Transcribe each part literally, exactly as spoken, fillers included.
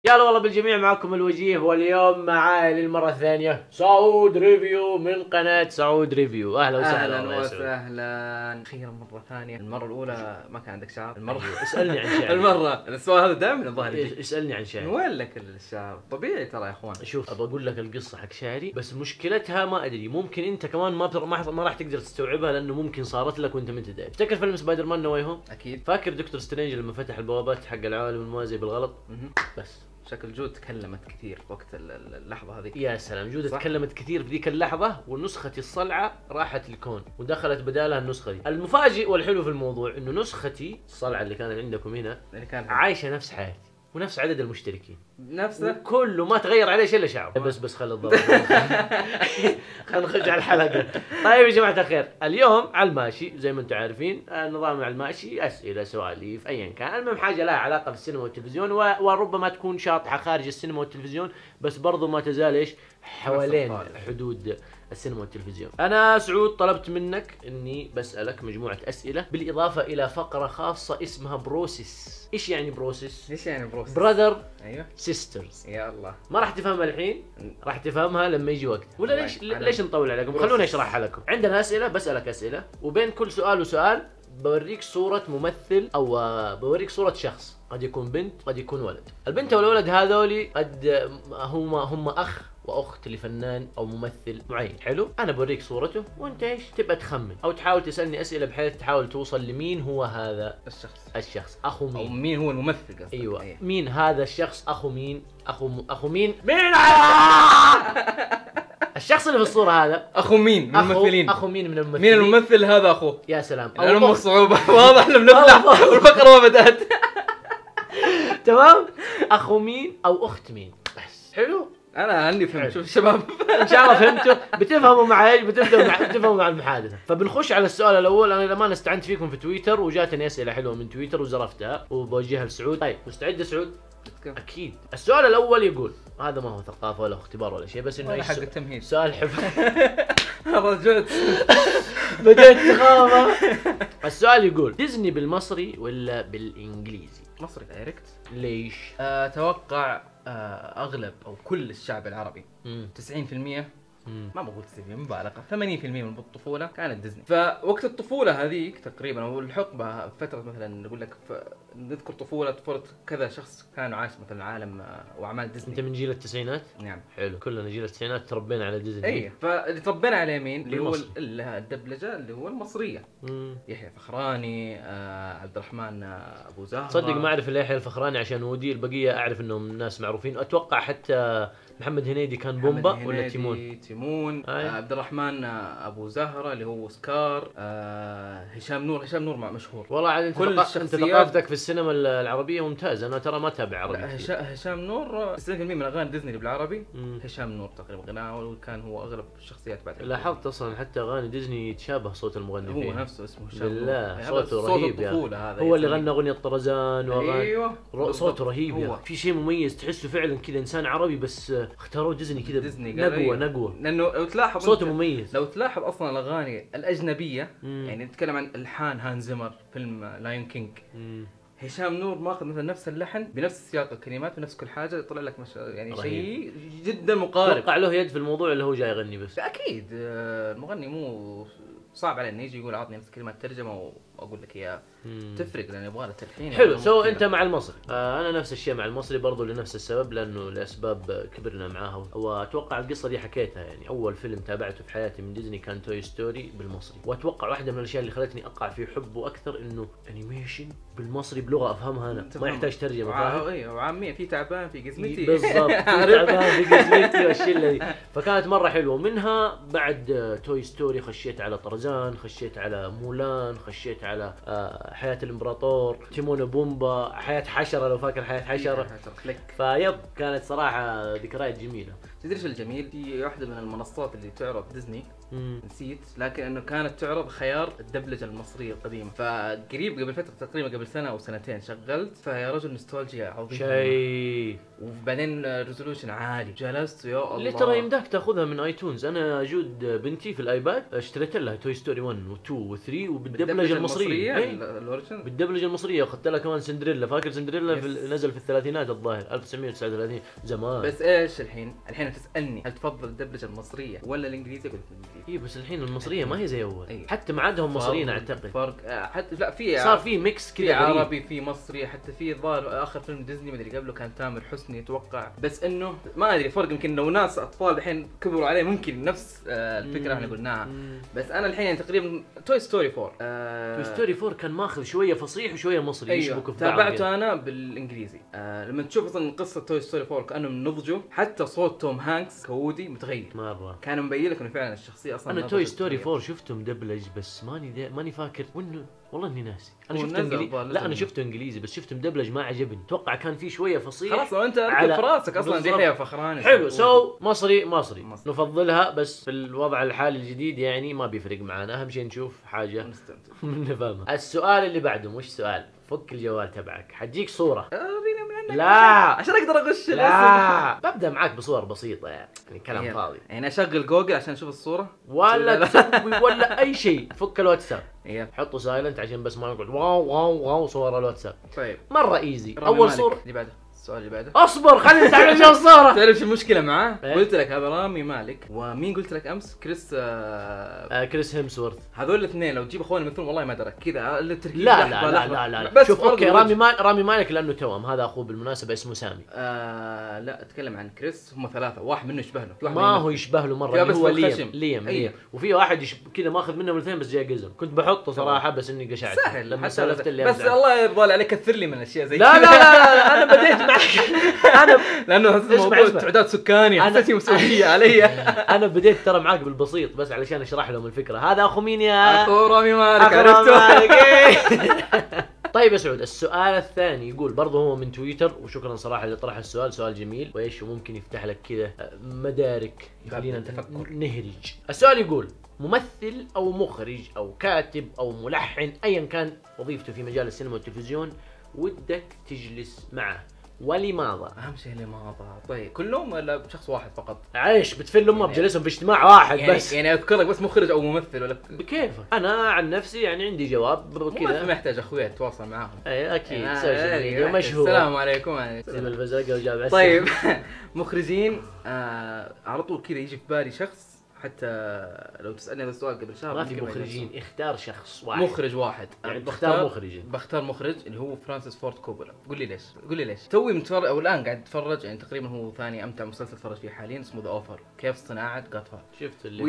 يا هلا والله بالجميع، معكم الوجيه، واليوم معاي للمرة الثانية سعود ريفيو من قناة سعود ريفيو. أهلا وسهلا. أهلا وسهلا. أخيرا مرة ثانية. المرة الأولى ما كان عندك شعر. المرة اسألني عن شعر. المرة السؤال هذا دائما الظاهر. اسألني عن شعر. وين لك الشعر؟ طبيعي ترى يا أخوان. شوف أبغى أقول لك القصة حق شعري، بس مشكلتها ما أدري، ممكن أنت كمان ما بتر... ما, ما راح تقدر تستوعبها، لأنه ممكن صارت لك وأنت ما أنت داري. تذكر فيلم سبايدر مان نو واي هوم؟ أكيد. فاكر دكتور سترينج لما فتح البوابات حق العالم الموازي بالغلط؟ بس شكل جود تكلمت كثير وقت اللحظة هذه. يا سلام، جود تكلمت كثير في ذيك اللحظة، ونسختي الصلعة راحت الكون ودخلت بدالها النسخة دي. المفاجئ والحلو في الموضوع انه نسختي الصلعة اللي كانت عندكم هنا اللي كان عايشة نفس حياتي ونفس عدد المشتركين نفسه، كله ما تغير عليه شيء الا شعره. بس بس خلي الضرب. خلينا نخرج على الحلقة. طيب يا جماعة الخير، اليوم على الماشي زي ما انتم عارفين، النظام على الماشي اسئلة سواليف ايا كان، المهم حاجة لها علاقة بالسينما والتلفزيون، وربما تكون شاطحة خارج السينما والتلفزيون، بس برضو ما تزال ايش حوالين حدود السينما والتلفزيون. انا سعود طلبت منك اني بسألك مجموعة اسئلة بالاضافة الى فقرة خاصة اسمها بروسيس. ايش يعني بروسيس؟ ايش يعني بروسيس؟ براذر ايوه سيسترز. يا الله، ما راح تفهمها الحين، راح تفهمها لما يجي وقت. ولا ليش أنا... ليش نطول عليكم؟ خلوني اشرحها لكم. عندنا اسئله، بسالك اسئله، وبين كل سؤال وسؤال بوريك صوره ممثل، او بوريك صوره شخص، قد يكون بنت قد يكون ولد. البنت والولد هذولي قد هم هم اخ واخت لفنان او ممثل معين. حلو، انا بوريك صورته وانت ايش تبقى تخمن او تحاول تسالني اسئله بحيث تحاول توصل لمين هو هذا الشخص. الشخص اخو مين، او مين هو الممثل قصدك. ايوه أيه. مين هذا الشخص، اخو مين، اخو م... اخو مين مين الشخص اللي في الصوره هذا اخو مين من الممثلين. اخو مين من الممثلين. مين الممثل هذا اخوه؟ يا سلام، او ام الصعوبه. واضح انه بنبلع والفقره ما بدات. تمام، اخو مين او اخت مين. بس حلو، انا اني فهمت. شوف الشباب ان شاء الله فهمتوا، بتفهموا معي، بتبداوا مع بتفهموا مع المحادثه. فبنخش على السؤال الاول. انا لما استعنت فيكم في تويتر وجاتني اسئله حلوه من تويتر وزرفتها وبوجهها لسعود. طيب مستعد سعود؟ اكيد. السؤال الاول يقول، هذا ما هو ثقافه ولا اختبار ولا شيء، بس انه حق التمهيد. سؤال حب. رجعت بديت تخاف. السؤال يقول، ديزني بالمصري ولا بالانجليزي؟ مصري دايركت. ليش؟ اتوقع آه اغلب او كل الشعب العربي مم. تسعين بالمئة، مم. ما بقول تسعين بالمئة مبالغه، ثمانين بالمئة من الطفوله كانت ديزني. فوقت الطفوله هذيك تقريبا او الحقبه فتره مثلا نقول لك نذكر طفوله طفوله كذا شخص كانوا عايش مثلا عالم واعمال ديزني. انت من جيل التسعينات؟ نعم. حلو، كلنا جيل التسعينات تربينا على ديزني. اي، فاللي تربينا عليه مين؟ اللي هو بالمصري. الدبلجه اللي هو المصريه. مم. يحيى الفخراني، آه عبد الرحمن آه ابو زهره. صدق ما اعرف الا يحيى الفخراني عشان ودي، البقيه اعرف انهم ناس معروفين. اتوقع حتى محمد هنيدي كان بومبا ولا تيمون؟ تيمون. آه عبد الرحمن آه ابو زهره اللي هو سكار. آه هشام نور. هشام نور مشهور والله عاد انت كل انت ثقافتك في السينما العربيه ممتازه. انا ترى ما اتابع عربي. هشام هشام نور تسعين بالمئة من اغاني ديزني بالعربي. مم. هشام نور تقريبا غناه، وكان هو اغلب الشخصيات بعد. لاحظت اصلا حتى اغاني ديزني يتشابه صوت المغني هو فيه. نفسه اسمه هشام نور. بالله يعني صوته صوت رهيب يا هذا. هو اللي غنى اغنيه طرزان واغاني. ايوه صوته رهيب هو. يا. في شيء مميز تحسه فعلا كذا انسان عربي، بس اختاروا ديزني كذا ديزني نقوه نقوه، لانه لو تلاحظ صوته مميز. لو تلاحظ اصلا الاغاني الاجنبيه، مم. يعني نتكلم عن الحان هان زيمر فيلم لاين كينج. مم. هشام نور ماخذ مثلا نفس اللحن بنفس سياق الكلمات ونفس كل حاجه، يطلع لك مش يعني شيء جدا مقارب. اتوقع له يد في الموضوع اللي هو جاي يغني بس. اكيد المغني مو صعب عليه انه يجي يقول عطني نفس كلمات ترجمه واقول لك اياها. تفرق لان يبغى له تلحين. حلو، سو انت مع المصري. آه انا نفس الشيء مع المصري برضو لنفس السبب، لانه لاسباب كبرنا معاها. واتوقع القصه دي حكيتها، يعني اول فيلم تابعته في حياتي من ديزني كان توي ستوري بالمصري. واتوقع واحده من الاشياء اللي خلتني اقع في حبه اكثر انه انيميشن بالمصري بلغه افهمها انا، ما يحتاج ترجمه. فاهم؟ ايوه وعاميه، في تعبان في قسمتي. بالضبط، في تعبان في قسمتي والشله دي. فكانت مره حلوه. منها بعد توي ستوري خشيت على طرزان، خشيت على مولان، خشيت على آه حياة الامبراطور، تيمون وبومبا، حياة حشرة لو فاكر حياة حشرة. فيب كانت صراحة ذكريات جميلة. تدري ايش الجميل؟ في واحدة من المنصات اللي تعرض ديزني، مم. نسيت، لكن انه كانت تعرض خيار الدبلجة المصرية القديمة. فقريب قبل فترة تقريبا قبل سنة او سنتين شغلت، فيا رجل نوستالجيا عظيمة. شيء بعدين ريزولوشن عالي، جلست يا الله. اللي ترى يمداك تاخذها من ايتونز. انا جود بنتي في الايباد اشتريت لها توي ستوري واحد و2 و3 وبالدبلجه المصريه. الاوريجن بالدبلجه المصريه، اخذت لها كمان سندريلا. فاكر سندريلا في نزل في الثلاثينات الظاهر ألف وتسعمية وتسعة وثلاثين زمان. بس ايش الحين الحين تسالني هل تفضل الدبلجه المصريه ولا الانجليزيه؟ قلت الانجليزيه. اي بس الحين المصريه ما هي زي اول. أيه. حتى ما عادهم مصريين اعتقد. فرق حتى لا في صار في ميكس كذا في عربي في مصري. حتى في ظاهر اخر فيلم ديزني ما ادري قبله كان تامر حسني اتوقع. بس انه ما ادري فرق، يمكن لو ناس اطفال الحين كبروا عليه ممكن نفس آه الفكره احنا قلناها. مم. بس انا الحين يعني تقريبا توي ستوري فور آه توي ستوري فور كان ماخذ شويه فصيح وشويه مصري. أيوه. يشبكوا في تابعته انا بالانجليزي. آه لما تشوف اصلا قصه توي ستوري فور كانهم نضجوا، حتى صوت توم هانكس كودي متغير مره. كان مبين لك انه فعلا الشخصيه اصلا. انا توي ستوري فور شفته مدبلج بس ماني دي... ماني فاكر وانه والله اني ناسي. انا شفته انجليزي. لا انا شفته انجليزي بس شفته مدبلج ما عجبني. اتوقع كان في شويه فصيح. خلاص لو انت على... في راسك اصلا دي هي فخراني. حلو. سو so, مصري مصري مصر. نفضلها بس في الوضع الحالي الجديد يعني ما بيفرق معنا. اهم شيء نشوف حاجه نفهمها. السؤال اللي بعده مش سؤال، فك الجوال تبعك حتجيك صوره. لا عشان اقدر اغش. لا ببدا معاك بصور بسيطه يعني, يعني كلام يعني فاضي. يعني اشغل جوجل عشان اشوف الصوره ولا تسوي ولا اي شيء. فك الواتساب يب. حطه سايلنت عشان بس ما يقعد واو واو واو صور الواتساب. طيب مره ايزي. اول صوره اللي بعده. السؤال اللي بعده اصبر خليني تعال جو الصوره. تعرف شو المشكله معاه؟ إيه؟ قلت لك هذا رامي مالك، ومين قلت لك امس؟ كريس آه... آه كريس هيمسورث. هذول الاثنين لو تجيب اخوان مثلهم والله ما درك كذا التركيز. لا لا لا, لا لا لا بس شوف اوكي رامي مال رامي مالك لانه توأم. هذا اخوه بالمناسبه اسمه سامي. آه لا اتكلم عن كريس. هم ثلاثه، واحد منه يشبه له. ما هو يشبه له مره اللي هو ليم ليم, ليم. وفي واحد يش... كذا ماخذ منهم الاثنين بس جاي قزم. كنت بحطه صراحه بس اني قشعت لما سولفت اللي بس الله يرضى عليك كثر لي من الاشياء زي لا, لا لا لا انا بديت معك. انا لانه موضوع تعداد سكاني حسيتي مسؤوليه علي. انا بديت ترى معاك بالبسيط بس علشان اشرح لهم الفكره. هذا اخو مين يا اخو رامي مالك عرفته. طيب يا سعود السؤال الثاني يقول برضه هو من تويتر، وشكرا صراحه اللي طرح السؤال. سؤال جميل وايش وممكن يفتح لك كذا مدارك خلينا نتفكر نهرج. السؤال يقول ممثل او مخرج او كاتب او ملحن ايا كان وظيفته في مجال السينما والتلفزيون ودك تجلس معه ولماذا؟ اهم شيء لماذا؟ طيب كلهم ولا شخص واحد فقط؟ عايش بتفل امه بجلسهم في اجتماع واحد يعني بس. يعني اذكر لك بس مخرج او ممثل ولا بكيفك؟ انا عن نفسي يعني عندي جواب كذا. ما يحتاج اخويا اتواصل معاهم. اي اكيد سوشيال ميديا مشهور. السلام عليكم. زي البزرقه وجاب عسل. طيب مخرجين آه على طول كذا يجي في بالي شخص. حتى لو تسالني هذا السؤال قبل شهر ما في مخرجين. اختار شخص واحد. مخرج واحد يعني بختار مخرج. بختار مخرج اللي هو فرانسيس فورد كوبولا. قول لي ليش؟ قول لي ليش؟ توي متفرج او الان قاعد اتفرج يعني تقريبا هو ثاني امتع مسلسل اتفرج فيه حاليا اسمه ذا اوفر. كيف صناعه جاد فاذر. شفت اللي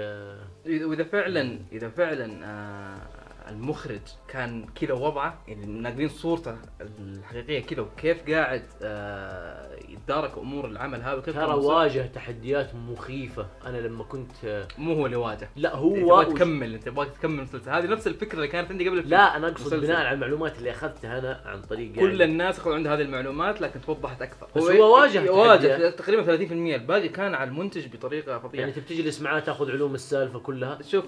وإذا, واذا فعلا اذا فعلا آه المخرج كان كذا وضعه يعني ناقلين صورته الحقيقيه كذا وكيف قاعد آه يتدارك امور العمل هذا. كيف ترى واجه تحديات مخيفه. انا لما كنت مو هو اللي واجه. لا هو تبغى تكمل انت تبغى تكمل المسلسل. هذه نفس الفكره اللي كانت عندي قبل. لا انا اقصد بناء على المعلومات اللي اخذتها انا عن طريق كل يعني الناس اخذوا عندها هذه المعلومات لكن توضحت اكثر. بس هو, هو واجه واجه تقريبا ثلاثين بالمئة. الباقي كان على المنتج بطريقه فظيعه. يعني تبي تجلس معاه تاخذ علوم السالفه كلها. شوف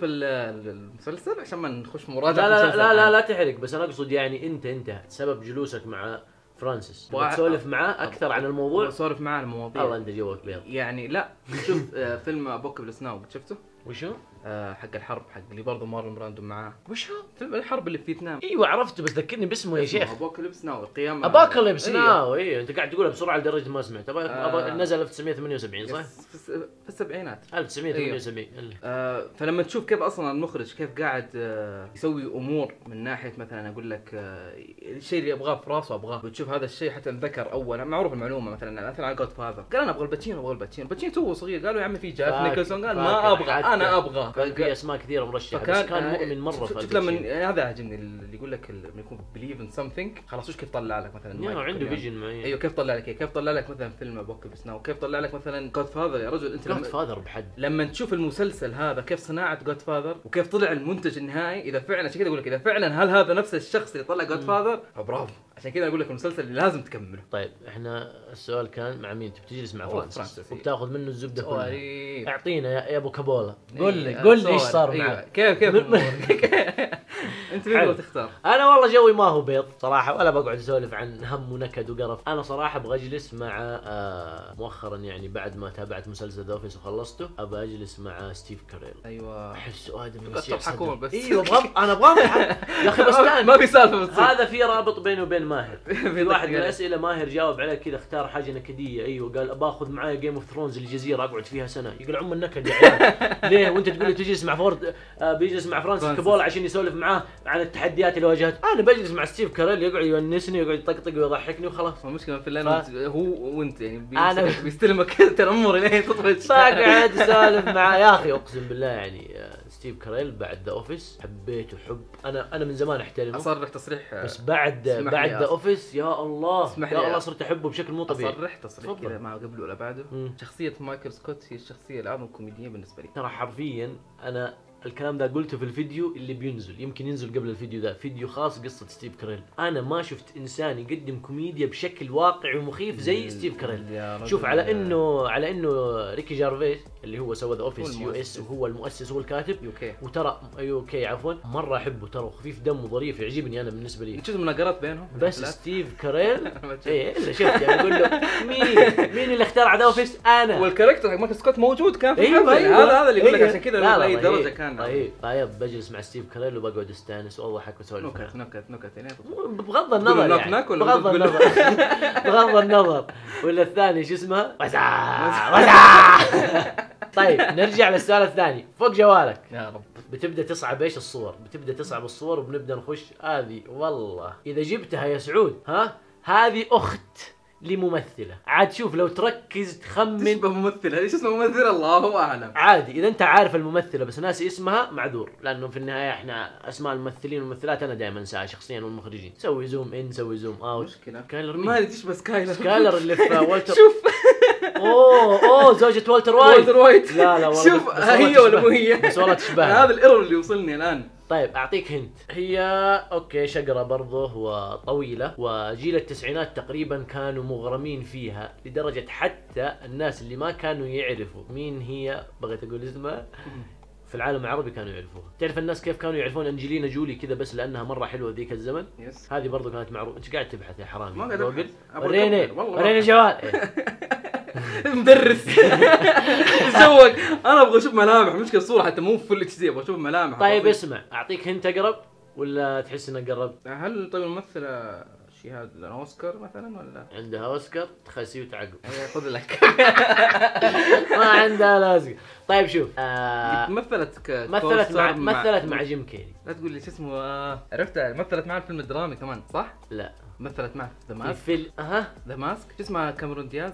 المسلسل عشان ما نخش مراجعه. لا لا لا, لا لا تحرق. بس انا اقصد يعني انت انت سبب جلوسك مع فرانسيس تسولف معاه اكثر عن الموضوع. اسولف معاه المواضيع. والله انت جوك بيض يعني. لا شوف فيلم ابوكاليبس ناو شفته؟ وشو؟ آه حق الحرب حق اللي برضه مارلون براندو معاه. وشو؟ فيلم الحرب اللي في فيتنام. ايوه عرفته بس ذكرني باسمه يا شيخ. ابوكاليبس ناو القيامه. ابوكاليبس ناو ايوه انت قاعد تقولها بسرعه لدرجه ما سمعت. آه نزل ألف وتسعمية وثمانية وسبعين صح؟ في السبعينات. ألف وتسعمية وثمانية وسبعين. أيوه. آه فلما تشوف كيف اصلا المخرج كيف قاعد آه يسوي امور من ناحيه مثلا اقول لك آه الشيء اللي ابغاه في راسه ابغاه. وتشوف هذا الشيء حتى انذكر اول معروف المعلومه مثلا مثلا على جود فاذر قال انا ابغى الباتشينو ابغى الباتشينو. الباتشينو تو صغير قالوا يا عمي في جاك نيكلسون قال ما ابغى انا ابغى. كان في اسماء كثيره مرشحه بس كان مؤمن مره. شوف لما هذا عجبني اللي يقول لك لما يكون بليف ان سمثينج خلاص وش كيف طلع لك مثلا. نعم عنده فيجن معين. ايوه كيف طلع لك كيف طلع لك مثلا فيلم ابوكاليبس ناو. كيف طلع لك مثلا جود فاذر. يا رجل انت جود فاذر بحد لما تشوف المسلسل هذا كيف صناعه جود فاذر وكيف طلع المنتج النهائي. اذا فعلا عشان كذا اقول لك اذا فعلا هل هذا نفس الشخص اللي طلع جود فاذر برافو. عشان كذا اقول لك المسلسل اللي لازم تكمله. طيب احنا السؤال كان مع مين؟ تبي تجلس مع فرانسيس وبتاخذ منه الزبده كلها. اعطينا يا ابو كابولا. قول لي قول لي ايش صار معك. كيف كيف انت مين تختار؟ انا والله جوي ما هو بيض صراحه، ولا بقعد اسولف عن هم ونكد وقرف. انا صراحه ابغى اجلس مع آه مؤخرا يعني بعد ما تابعت مسلسل ذا اوفيس وخلصته، ابغى اجلس مع ستيف كاريل. ايوه احس ادم تضحكون بس. ايوه ابغى انا ابغى يا اخي بس ما في سالفه بس هذا في رابط بينه وبين ماهر. في واحد من الاسئله ماهر جاوب عليه كذا، اختار حاجه نكديه. ايوه قال باخذ معايا جيم اوف ثرونز الجزيره اقعد فيها سنه. يقول عم النكد يا عيال ليه وانت تقول لي تجلس مع فورد آه بيجلس مع فرانسيس كابولا عشان يسولف معاه عن التحديات اللي واجهت. انا بجلس مع ستيف كاريل يقعد يونسني ويقعد يطقطق ويضحكني وخلاص. المشكله في اللي ف... هو وانت يعني أنا... بيستلمك تنمر لين تطفش. بقعد اسولف معاه يا اخي اقسم بالله يعني ستيف كاريل بعد ذا اوفيس حبيته حب. انا انا من زمان احترمه اصرح تصريح بس بعد بعد ذا اوفيس يا الله يا الله صرت احبه بشكل مو طبيعي. اصرح تصريح كذا ما قبله ولا بعده. مم. شخصيه مايكل سكوت هي الشخصيه الاعظم كوميديه بالنسبه لي ترى حرفيا. انا الكلام ده قلته في الفيديو اللي بينزل، يمكن ينزل قبل الفيديو ده، فيديو خاص قصة ستيف كاريل. أنا ما شفت إنسان يقدم كوميديا بشكل واقعي ومخيف زي ستيف كاريل. شوف على إنه على إنه ريكي جارفيس اللي هو سوى ذا أوفيس يو إس وهو المؤسس هو الكاتب يوكي. وترى يوكي عفوا مرة أحبه ترى خفيف دم وظريف يعجبني أنا بالنسبة لي. شفت مناقرات بينهم بس ستيف كاريل إيه إلا شفت يعني أقول له مين مين اللي اخترع ذا أوفيس؟ أنا. والكاركتر حق مايكل سكوت موجود كان في أيوة أيوة هذا هذا اللي يقول لك عشان كذا لأي درجة كان. طيب طيب بجلس مع ستيف كاريل وبقعد استانس واضحك واسولف. نكت نكت نكت يعني بغض النظر يعني بغض النظر بغض النظر ولا الثاني شو اسمه وسع وسع. طيب نرجع للسؤال الثاني. فوق جوالك يا رب بتبدا تصعب ايش الصور، بتبدا تصعب الصور وبنبدا نخش. هذه والله اذا جبتها يا سعود ها هذه اخت لممثله عاد. شوف لو تركز تخمن تشبه ممثله. ايش اسمه ممثله الله اعلم. عادي اذا انت عارف الممثله بس ناسي اسمها معذور، لانه في النهايه احنا اسماء الممثلين والممثلات انا دائما انساها شخصيا والمخرجين. سوي زوم ان سوي زوم اوت. مشكله سكايلر ما تشبه سكايلر. سكايلر اللي في والتر. شوف اوه اوه زوجة والتر وايت. والتر وايت لا لا والله شوف هي ولا مو هي بس والله تشبه. هذا الايرور اللي وصلني الان. طيب اعطيك هنت. هي اوكي شقرة برضه وطويلة وجيل التسعينات تقريبا كانوا مغرمين فيها لدرجة حتى الناس اللي ما كانوا يعرفوا مين هي بغيت اقول اسمها في العالم العربي كانوا يعرفوها. تعرف الناس كيف كانوا يعرفون انجلينا جولي كذا بس لانها مرة حلوة ذيك الزمن. يس. هذه برضه كانت معروفة. انت قاعد تبحث يا حرامي. ما قاعد ابحث. وريني وريني جوال. مدرس سوق. انا ابغى اشوف ملامح مشكله الصوره حتى مو فل اتش دي ابغى اشوف ملامح. طيب اسمع اعطيك هنت اقرب ولا تحس انك قربت؟ هل طيب الممثله شهاد لنا اوسكار مثلا ولا عندها اوسكار؟ تخسي وتعقب. خذ لك. ما عندها لازم. طيب شوف آه مثلت ك مثلت مع مثلت مع جيم كيري. لا تقول لي شو اسمه. آه... عرفتها مثلت معه الفيلم الدرامي كمان صح؟ لا مثلت معه ذا ماسك. فيلم اها ذا ماسك شو اسمها كاميرون دياز.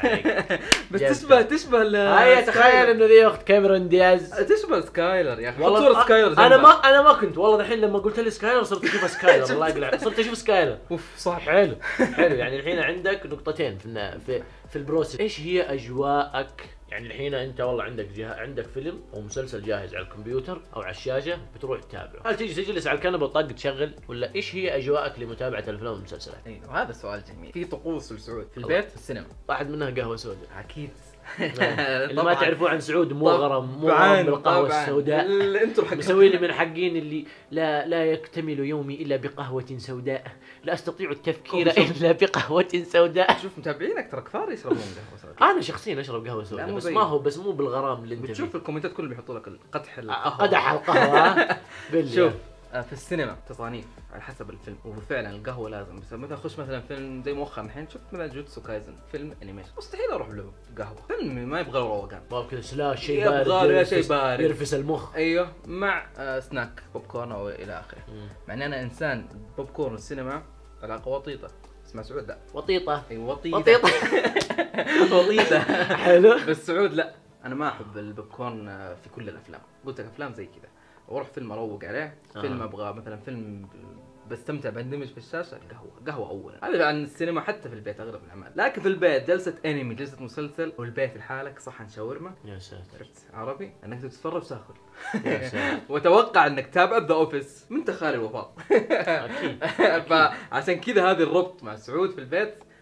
بس جبت. تشبه تشبه ال هيا تخيل انه ذي اخت كاميرون دياز. تشبه سكايلر يا اخي. والله صورة سكايلر انا ما انا ما كنت والله الحين لما قلت لي سكايلر صرت اشوف سكايلر. الله يقلع صرت اشوف سكايلر. اوف صح حلو حلو. يعني الحين عندك نقطتين في في في البروسيس. ايش هي اجواءك؟ يعني الحين انت والله عندك جه... عندك فيلم او مسلسل جاهز على الكمبيوتر او على الشاشه بتروح تتابعه. هل تيجي تجلس على الكنبه وطاق تشغل ولا ايش هي اجواءك لمتابعه الافلام والمسلسلات؟ ايوه هذا سؤال جميل. في طقوس لسعود في البيت في السينما. واحد منها قهوه سوداء اكيد. اللي ما تعرفوه عن سعود مغرم مغرم بالقهوه السوداء. انتم مسوي لي من حقين اللي لا لا يكتمل يومي الا بقهوه سوداء، لا استطيع التفكير الا بقهوه سوداء. شوف متابعينك ترى كثار يشربون قهوه سوداء. انا شخصيا اشرب قهوه سوداء بس ما هو بس مو بالغرام اللي انت بتشوف الكومنتات كلهم بيحطوا لك قدح القهوه. قدح القهوه. شوف في السينما تصانيف على حسب الفيلم وفعلا القهوه لازم. بس مثلا اخش مثلا فيلم زي مؤخرا الحين شفت مثلا جوتسو كايزن فيلم انيميشن مستحيل اروح له قهوه. فيلم ما يبغى له روقان ما كذا سلاش شيء بارد يبغى شيء بارد يرفس المخ. ايوه مع آه سناك بوب كورن او الى اخره. مع ان انا انسان بوب كورن السينما علاقه وطيطه. اسمع سعود لا وطيطه. اي وطيطه وطيطه وطيطه حلو. بس سعود لا انا ما احب البوب كورن في كل الافلام. قلت لك افلام زي كذا واروح فيلم اروق عليه. آه. فيلم ابغى مثلا فيلم بستمتع بندمج في الشاشه قهوه قهوه اولا. هذا عن السينما حتى في البيت اغلب الاعمال. لكن في البيت جلسه انمي جلسه مسلسل والبيت لحالك صحن شاورما يا ساتر عرفت عربي انك تتفرج تاكل. يا ساتر. وتوقع انك تتابع ذا اوفيس من تخالي الوفاء. اكيد فعشان كذا هذه الربط مع سعود في البيت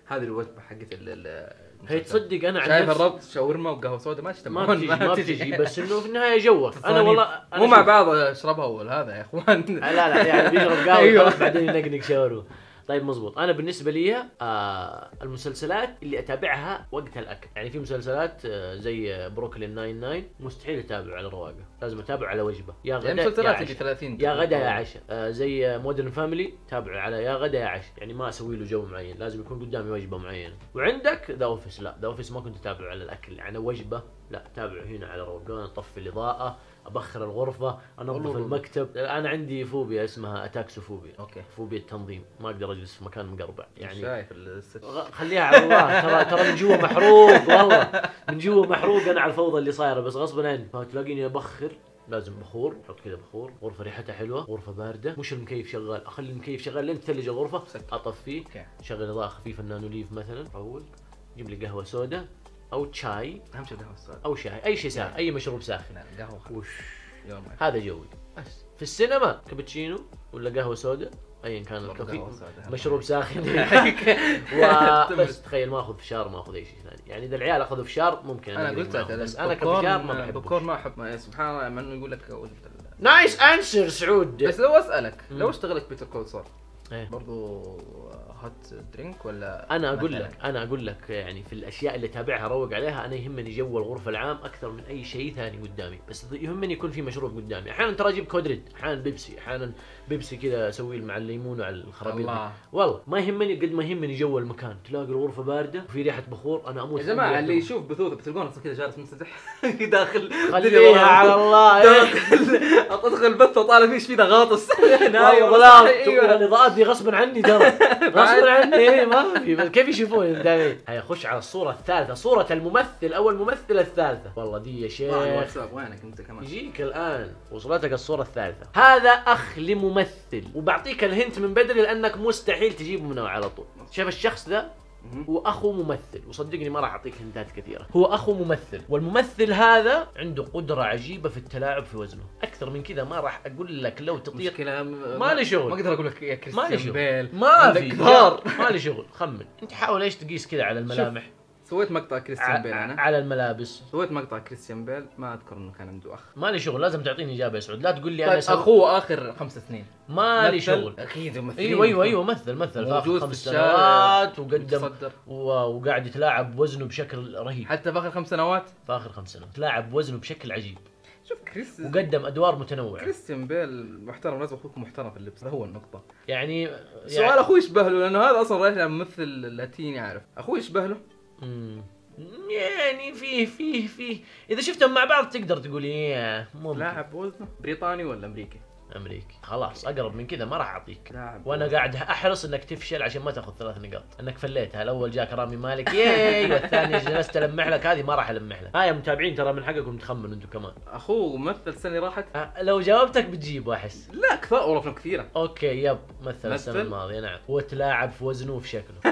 هذه الوجبه حقت ال هي تصدق انا عن شايف نفسي الربط شاورما وقهوه سوداء ما تجتمعون ما بتجي ما بتجي بس انه في النهايه جوك انا والله أنا مو مع شوف- بعض اشربها اول هذا يا اخوان. لا لا يعني بيشرب قهوه أيوة. خلاص بعدين ينقنق شاورما. طيب مزبوط. انا بالنسبه لي آه المسلسلات اللي اتابعها وقت الاكل، يعني في مسلسلات آه زي بروكلين ناين ناين مستحيل اتابعه على رواقه، لازم اتابعه على وجبه يا غدا يعني يا مسلسلات اللي عشاء. ثلاثين يا غدا يا عشاء. آه زي مودرن فاميلي تابعه على يا غدا يا عشاء، يعني ما اسوي له جو معين، لازم يكون قدامي وجبه معينه. وعندك ذا اوفيس، لا ذا اوفيس ما كنت اتابعه على الاكل، يعني وجبه لا اتابعه هنا على روقان، اطفي الاضاءه، ابخر الغرفه، انظف المكتب. انا عندي فوبيا اسمها اتاكسوفوبيا، اوكي فوبيا التنظيم، ما اقدر اجلس في مكان مقربع يعني يعني. شايف الست غ- خليها على الله، ترى ترى من جوا محروق والله، من جوا محروق انا على الفوضى اللي صايره، بس غصبا عني. فتلاقيني ابخر، لازم بخور، احط كذا بخور، غرفه ريحتها حلوه، غرفه بارده، مش المكيف شغال، اخلي المكيف شغال لين تثلج الغرفه، اطفيه، شغل اضاءه خفيفه النانوليف مثلا، روق، جيب لي قهوه سوداء او شاي، اهم شيء قهوه السوداء او شاي، اي شيء ساخن، اي مشروب ساخن، قهوه وش يوم هذا جوي. بس في السينما كابتشينو ولا قهوه سوداء ايا كان الكافي، مشروب ساخن. وبس تخيل ما اخذ فشار، ما اخذ اي شيء ثاني، يعني اذا العيال اخذوا فشار ممكن انا قلت لك بس انا كفشار ما بحب بوبكورن ما احب ما- سبحان الله لما انه يقول لك وجبه نايس انسر سعود. بس لو اسالك مم. لو اشتغلك بيتر كول صار إيه. برضو هوت درينك ولا انا اقول مثلاً؟ لك انا اقول لك يعني في الاشياء اللي تابعها اروق عليها، انا يهمني جو الغرفه العام اكثر من اي شيء ثاني قدامي، بس يهمني يكون في مشروب قدامي. احيانا ترى اجيب كودريد، احيانا بيبسي، احيانا بيبسي كذا اسوي مع الليمون وعلى الخرابيط. الله. والله ما يهمني قد ما يهمني جو المكان، تلاقي الغرفه بارده وفي ريحه بخور، انا اموت. يا جماعه اللي يشوف بثوث بتلقونه اصلا كذا جالس منسدح داخل خليها على الله. داخل ادخل بث وطالع فيش فيه غاطس نايم ظلام. الاضاءات دي غصبا عني ترى، غصبا عني. ايه ما في، بس كيف يشوفون دايما. هيا خش على الصوره الثالثه، صوره الممثل او الممثله الثالثه. والله دي يا شيخ الواتساب وينك انت كمان؟ يجيك الان وصلتك الصوره الثالثه. هذا اخ لممثل، وبعطيك الهنت من بدري لانك مستحيل تجيبه منه على طول. شايف الشخص ده هو اخو ممثل، وصدقني ما راح اعطيك هنتات كثيره، هو اخو ممثل، والممثل هذا عنده قدره عجيبه في التلاعب في وزنه، اكثر من كذا ما راح اقول لك. لو تطير مشكلة ما لي شغل، ما اقدر اقول لك يا ما لي كريستيان شغل، بيل ما في كثار. ما لي شغل. خمن انت، حاول ايش تقيس كذا على الملامح. سويت مقطع كريستيان بيل ع- انا على الملابس سويت مقطع كريستيان بيل ما اذكر انه كان عنده اخ. ما لي شغل، لازم تعطيني اجابه يا سعود، لا تقول لي طيب انا سو... اخوه اخر خمس سنين ما لي مثل- شغل. اكيد ممثلين. ايوه ايوه ايوه مثل مثل في آخر موجود خمس في الشارع، سنوات وقدم يتصدر. و... وقاعد يتلاعب بوزنه بشكل رهيب. حتى في اخر خمس سنوات في اخر خمس سنوات تلاعب بوزنه بشكل عجيب، شوف كريس وقدم ادوار متنوعه. كريستيان بيل محترم، لازم اخوكم محترم في اللبس، هذا هو النقطة. يعني سؤال يعني... اخوي يشبه له لانه هذا اصلا رايح ممثل لاتيني عارف، اخوي يشبه له. مم. يعني فيه فيه فيه اذا شفتهم مع بعض تقدر تقول ايه ممكن. لاعب وزنه بريطاني ولا امريكي؟ امريكي. خلاص اقرب من كذا ما راح اعطيك، لاعب وانا قاعد احرص انك تفشل عشان ما تاخذ ثلاث نقاط، انك فليتها. الاول جاك رامي مالك ياي، والثاني جلست المح لك، هذه ما راح المح لك. ها يا متابعين ترى من حقكم تخمنوا انتم كمان. اخوه ممثل سنه راحت. أه لو جاوبتك بتجيبه احس. لا كثير والله افلام كثيره. اوكي يب مثل السنه مثل؟ الماضيه نعم، هو تلاعب في وزنه وفي شكله.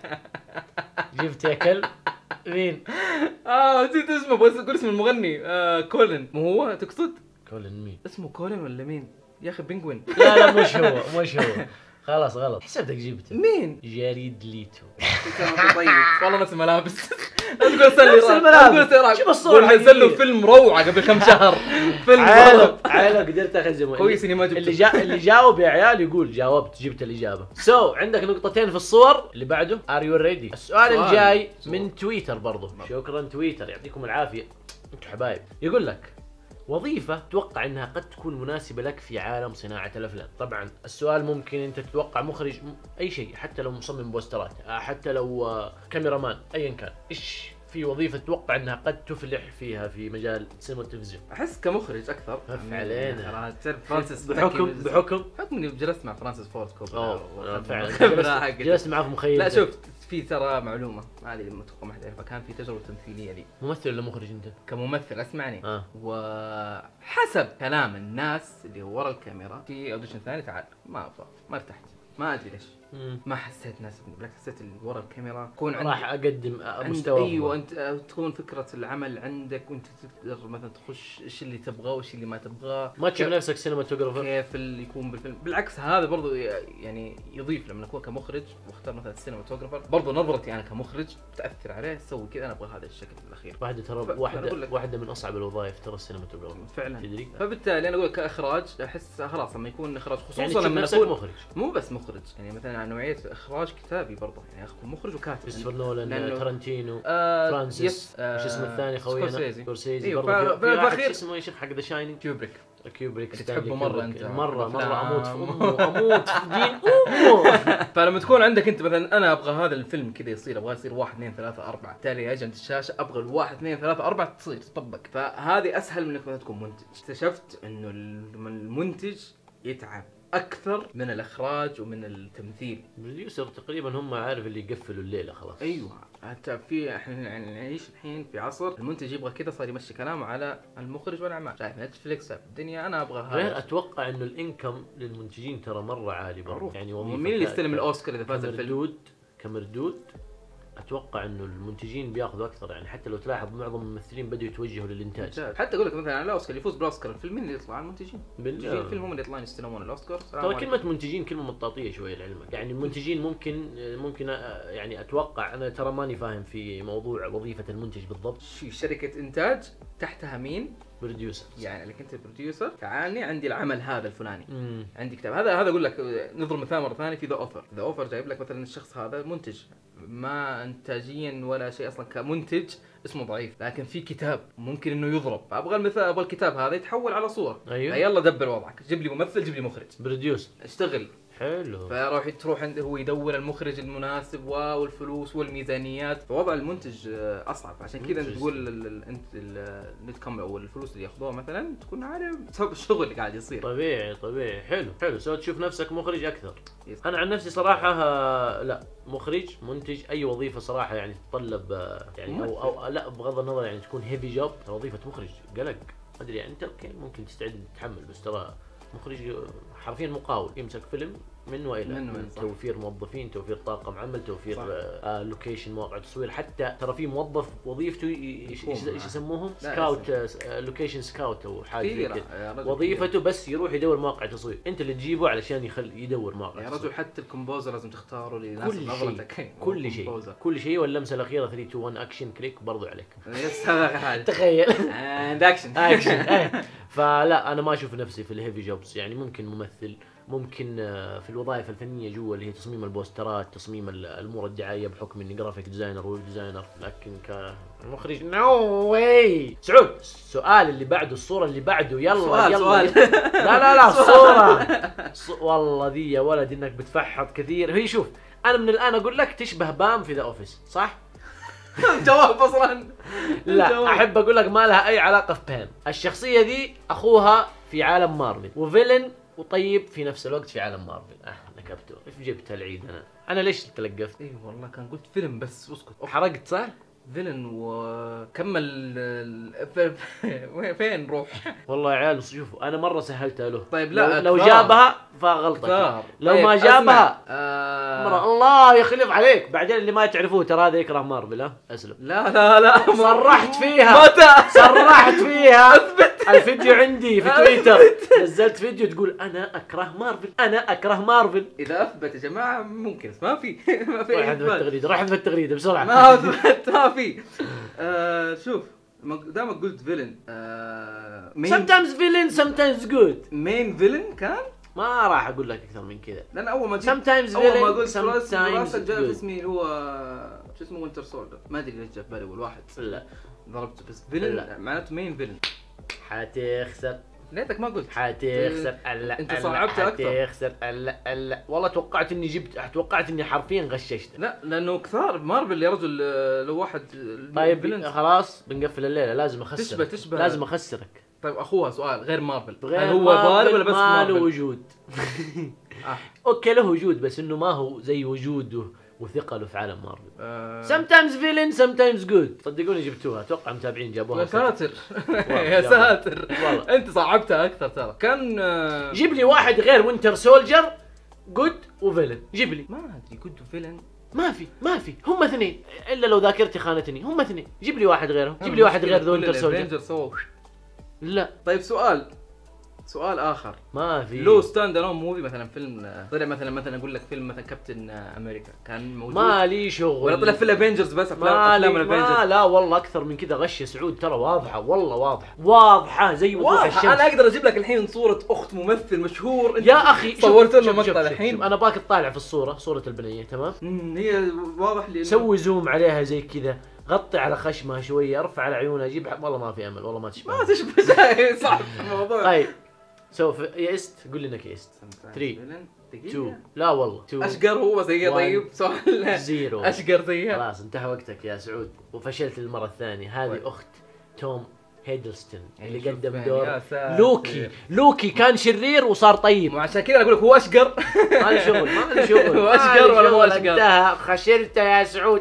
جبت يا كلب. مين؟ اه نسيت اسمه، بس قول اسم المغني. آه كولين. مو هو تقصد؟ كولين مين؟ اسمه كولين ولا مين؟ يا اخي بينجوين. لا لا مش هو مش هو، خلاص غلط، حسبتك جبته. مين؟ جاريد ليتو. طيب والله نفس الملابس. تقول سلي نفس الملابس. شوف الصورة نزل له فيلم روعه قبل كم شهر. فيلم عالم عالم قدرت اخذ زي ما كويس اني ما جبته. اللي جا... اللي جاوب يا عيال يقول جاوبت، جبت الاجابه. سو so, عندك نقطتين في الصور اللي بعده. ار يو ريدي؟ السؤال سؤال. الجاي سؤال. من تويتر برضه. شكرا تويتر، يعطيكم العافيه انتم حبايب. يقول لك وظيفة تتوقع انها قد تكون مناسبة لك في عالم صناعة الافلام. طبعا السؤال ممكن انت تتوقع مخرج م- اي شيء، حتى لو مصمم بوسترات، آه، حتى لو آه، كاميرامان، ايا كان. ايش في وظيفة تتوقع انها قد تفلح فيها في مجال السينما والتلفزيون؟ احس كمخرج اكثر. خف علينا. تعرف فرانسيس بحكم بحكم بحكم اني جلست مع فرانسيس فورد كوبولا. اوه فعلا خبرة جلست, جلست معاه في مخيم. لا شفت في ترى معلومه هذه لما اتوقع ما حد يعرفها، كان في تجربه تمثيليه لي ممثل ولا مخرج انت؟ كممثل اسمعني. آه. وحسب كلام الناس اللي ورا الكاميرا في اوديشن ثاني تعال ما ابغى ما ارتحت ما ادري ليش. مم. ما حسيت ناسبني، بالعكس حسيت اللي ورا الكاميرا يكون عندك راح اقدم عند مستوى ايوه أفضل. انت تكون فكره العمل عندك وانت تقدر مثلا تخش ايش اللي تبغاه وايش اللي ما تبغاه، ما تشوف كيف- نفسك سينماتوجرافر. كيف اللي يكون بالفيلم. بالعكس هذا برضو ي- يعني يضيف لما اكون كمخرج واختار مثلا السينماتوجرافر، برضو نظرتي انا كمخرج تاثر عليه، سوي كذا انا ابغى هذا الشكل الاخير واحده ترى ف- فأنا واحده أقول لك- واحده من اصعب الوظائف ترى السينماتوجرافر. فعلا. تدري؟ فبالتالي انا اقول لك كاخراج احس خلاص لما يكون اخراج خصوصا يعني تشوف لما نفسك اكون مخرج. مو بس مخرج، يعني مثلا على نوعيه اخراج كتابي برضه، يعني اكون مخرج وكاتب. كريستوفر نولان، لأنه- تارانتينو، آه فرانسيس، يس، وش اسمه الثاني خوينا؟ سكورسيزي. سكورسيزي. ايوه برضه ف- في- في واحد فالاخير شو اسمه ايش حق ذا شاينينج؟ كيوبريك كيوبريك. اللي ستانلي تحبه مرة كيوبريك. أنت. مره تحب مره اموت في أفلام. امه اموت في دين امه. فلما تكون عندك انت مثلا انا ابغى هذا الفيلم كذا يصير، ابغى يصير واحد اثنين ثلاثة أربعة، بالتالي اجي عند الشاشة ابغى الواحد اثنين ثلاثة أربعة تصير تطبق. فهذه اسهل من انك مثلا تكون منتج. اكتشفت انه المنتج يتعب اكثر من الاخراج ومن التمثيل. بروديوسر تقريبا هم عارف اللي يقفلوا الليله خلاص. ايوه حتى في احنا يعني نعيش الحين في عصر المنتج يبغى كذا، صار يمشي كلامه على المخرج والاعمال. شايف نتفليكس، شايف الدنيا، انا ابغى غير هذا. اتوقع انه الانكم للمنتجين ترى مره عالي برضه. معروف. يعني وظيفه مين اللي ك- يستلم ك- الاوسكار اذا فاز الفيلم؟ كمردود كمردود اتوقع انه المنتجين بياخذوا اكثر. يعني حتى لو تلاحظ معظم الممثلين بدوا يتوجهوا للانتاج. حتى اقول لك مثلا على الاوسكار اللي يفوز بالاوسكار الفيلم مين اللي يطلع؟ المنتجين. بالله. منتجين الفيلم هم اللي يطلعون يستلمون الاوسكار. السلام ترى عليكم. كلمة منتجين كلمة مطاطية شوية لعلمك. يعني المنتجين ممكن ممكن أ- يعني اتوقع، انا ترى ماني فاهم في موضوع وظيفة المنتج بالضبط. في شركة انتاج تحتها مين؟ بروديوسر. يعني لك انت بروديوسر، تعالني عندي العمل هذا الفلاني، امم عندي كتاب هذا هذا اقول لك نضرب مثال مره ثانيه في ذا اوفر. ذا اوفر جايب لك مثلا الشخص هذا منتج، ما انتاجيا ولا شيء اصلا، كمنتج اسمه ضعيف، لكن في كتاب ممكن انه يضرب. فابغى المثال، ابغى الكتاب هذا يتحول على صوره. ايوه. يلا دبر وضعك، جيب لي ممثل، جيب لي مخرج، بروديوسر. اشتغل. حلو. فيروح تروح عنده هو يدور المخرج المناسب والفلوس والميزانيات. فوضع المنتج آه، اصعب. عشان كذا انت Interesting. تقول ال- ال- انت النت كم او الفلوس اللي ياخذوها مثلا تكون عاليه بسبب الشغل اللي قاعد يصير. طبيعي طبيعي. حلو حلو. سو تشوف نفسك مخرج اكثر. يس. انا عن نفسي صراحة آه، لا مخرج منتج اي وظيفة صراحة يعني تتطلب آه، يعني او او لا بغض النظر يعني تكون هيفي جوب. ترى وظيفة مخرج قلق. ما ادري يعني انت اوكي ممكن تستعد تتحمل، بس ترى مخرج حرفيا مقاول يمسك فيلم من والى. من وين، من صح. توفير موظفين، توفير طاقم عمل، توفير صح. آه لوكيشن، مواقع تصوير. حتى ترى في موظف وظيفته ي- ايش يكون ايش يسموهم؟ لا، سكاوت، آه لوكيشن سكاوت او حاجه زي كثير كذا. يا رجل، وظيفته بس يروح يدور مواقع تصوير. انت اللي تجيبه علشان يخل يدور مواقع كثير. يا تصوير. رجل حتى الكومبوزر لازم تختاره لناس كل شيء نظرتك. كل شيء كومبوزر. كل شيء. واللمسه الاخيره ثلاثة اثنين واحد اكشن كليك برضو عليك. يس هذا آخر حاجه. تخيل. اند اكشن. اكشن. إيه. فلا انا ما اشوف نفسي في الهيفي جوبز. يعني ممكن ممثل، ممكن آه، في الوظائف الفنيه جوا اللي هي تصميم البوسترات، تصميم ال- الامور الدعائيه بحكم اني جرافيك ديزاينر ويب ديزاينر. لكن كمخرج نو واي. سعود السؤال اللي بعده، الصوره اللي بعده، يلا سؤال يلا سؤال. لا لا لا الصوره. ص- والله ذي يا ولد انك بتفحط كثير. هي شوف انا من الان اقول لك تشبه بام في ذا اوفيس صح؟ جواب اصلا. لا جواب. احب اقول لك ما لها اي علاقه في بام. الشخصيه ذي اخوها في عالم مارفل، وفيلن وطيب في نفس الوقت في عالم مارفل. اه نكبته. ايش جبت العيد انا؟ انا ليش تلقفت؟ اي والله كان قلت فيلم بس اسكت. حرقت صح؟ فيلن وكمل ال- ف- وين- فين نروح؟ والله يا عيال شوفوا انا مره سهلتها له. طيب لا، لو, لو كثار. جابها فغلطه. كثار. لو طيب، ما أسمع. جابها آه... مرة الله يخلف عليك. بعدين اللي ما تعرفوه ترى هذا يكره مارفل. ها اسلم. لا لا لا صرحت فيها. متى؟ صرحت فيها. الفيديو عندي في تويتر. نزلت فيديو تقول انا اكره مارفل، انا اكره مارفل. اذا اثبت يا جماعه ممكن، بس ما في ما في روح أي احذف إثبات. التغريده، روح احذف التغريده بسرعه. ما اثبت ما في. آه شوف دامك قلت فيلن، آه مين sometimes villain sometimes good. مين فيلن كان؟ ما راح اقول لك اكثر من كذا. لان اول ما جيت sometimes اول ما villain قلت راس sometimes راسك جاء في good. اسمي اللي هو شو اسمه وينتر سولدر. ما ادري ليش جاء في بالي اول واحد لا ضربته، بس فيلن لا. معناته مين فيلن. حتخسر ليتك ما قلت. حتخسر. الا أنت ألا، صعبتها أكثر. حتخسر. الا الا والله توقعت اني جبت، توقعت اني حرفيا غششت. لا لانه كثار مارفل يا رجل. آه، لو واحد طيب فيلن. خلاص بنقفل الليله. لازم اخسرك. تشبه تشبه لازم اخسرك. طيب اخوها سؤال غير مارفل، غير هل هو مارفل ظالم ولا بس ما له مارفل؟ وجود. آه. اوكي له وجود بس انه ما هو زي وجوده وثقله في عالم مارفل. آه. sometimes villain sometimes good. صدقوني جبتوها. اتوقع متابعين جابوها. يا ساتر جابوها. يا ساتر والله. انت صعبتها اكثر ترى. كان آه، جيب لي واحد غير وينتر سولجر جود وفيلن، جيب لي. ما ادري جود وفيلن. ما في ما في هم اثنين الا لو ذاكرتي خانتني، هم اثنين. جيب لي واحد غيرهم، جيب لي واحد غير ذا وينتر سولجر. لا طيب سؤال سؤال اخر، ما في. لو ستاند الون موفي مثلا فيلم طلع مثلا مثلا اقول لك فيلم مثلا كابتن امريكا كان موجود، ما لي شغل. ولا طلع في الافنجرز بس افلام افلام الافنجرز؟ لا والله اكثر من كذا غش يا سعود، ترى واضحه والله واضحه واضحه زي وضوح الشمس. انا اقدر اجيب لك الحين صوره اخت ممثل مشهور يا اخي، صورت له مقطع الحين. انا باك تطالع في الصوره، صوره البنيه تمام، هي واضح لي. سوي زوم عليها زي كذا، غطي على خشمها شويه، ارفع على عيونها، جيب. والله ما في امل، والله ما تشبه ما تشبه صح الموضوع. طيب سوف يئست، قول لي انك يئست. ثلاثة اثنين لا والله اشقر هو بس هي. طيب سؤال زيرو اشقر زيها. خلاص انتهى وقتك يا سعود، وفشلت للمره الثانيه. هذه اخت توم هيدلستون اللي قدم دور لوكي. لوكي كان شرير وصار طيب، وعشان كذا اقول لك هو اشقر. ما لي شغل ما لي شغل هو اشقر ولا هو اشقر؟ انتهى، خسرت يا سعود.